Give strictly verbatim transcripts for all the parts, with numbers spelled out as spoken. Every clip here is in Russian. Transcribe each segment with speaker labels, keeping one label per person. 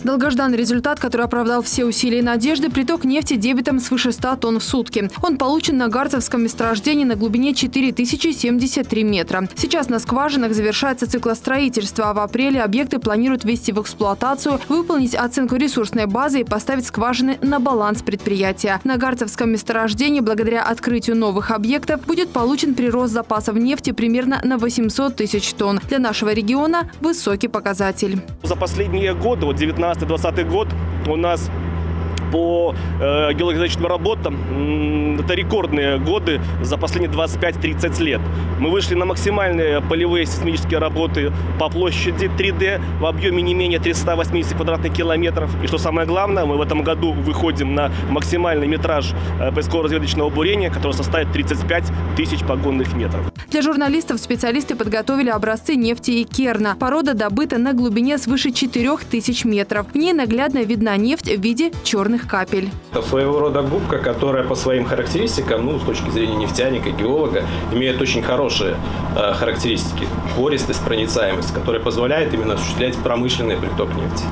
Speaker 1: Долгожданный результат, который оправдал все усилия и надежды – приток нефти дебитом свыше ста тонн в сутки. Он получен на Гарцевском месторождении на глубине четыре тысячи семьдесят три метра. Сейчас на скважинах завершается циклостроительство, а в апреле объекты планируют ввести в эксплуатацию, выполнить оценку ресурсной базы и поставить скважины на баланс предприятия. На Гарцевском месторождении благодаря открытию новых объектов будет получен прирост запасов нефти примерно на восемьсот тысяч тонн. Для нашего региона высокий показатель.
Speaker 2: За последние годы, вот девятнадцатый-двадцатый год, у нас по э, геологическим работам м, это рекордные годы за последние двадцать пять тридцать лет. Мы вышли на максимальные полевые сейсмические работы по площади три дэ в объеме не менее трёхсот восьмидесяти квадратных километров. И что самое главное, мы в этом году выходим на максимальный метраж э, поисково-разведочного бурения, который составит тридцать пять тысяч погонных метров.
Speaker 1: Для журналистов специалисты подготовили образцы нефти и керна. Порода добыта на глубине свыше четырёх тысяч метров. В ней наглядно видна нефть в виде черных капель.
Speaker 3: Это своего рода губка, которая по своим характеристикам, ну, с точки зрения нефтяника, геолога, имеет очень хорошие э, характеристики. Пористость, проницаемость, которая позволяет именно осуществлять промышленный приток нефти.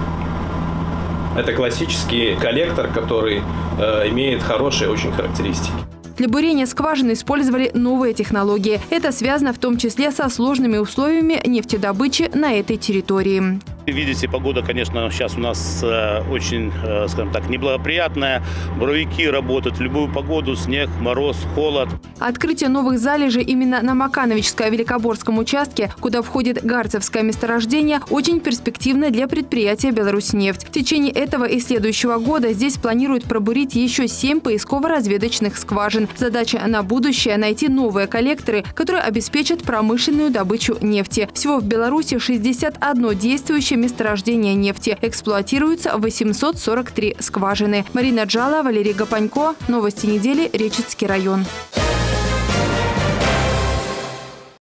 Speaker 3: Это классический коллектор, который э, имеет хорошие очень характеристики.
Speaker 1: Для бурения скважин использовали новые технологии. Это связано в том числе со сложными условиями нефтедобычи на этой территории.
Speaker 4: Видите, погода, конечно, сейчас у нас э, очень, э, скажем так, неблагоприятная. Буровики работают в любую погоду, снег, мороз, холод.
Speaker 1: Открытие новых залежей именно на Макановичско-Великоборском участке, куда входит Гарцевское месторождение, очень перспективно для предприятия «Беларусьнефть». В течение этого и следующего года здесь планируют пробурить еще семь поисково-разведочных скважин. Задача на будущее – найти новые коллекторы, которые обеспечат промышленную добычу нефти. Всего в Беларуси шестьдесят одно действующее месторождение нефти. Эксплуатируется восемьсот сорок три скважины. Марина Джала, Валерий Гапанько. Новости недели. Речицкий район.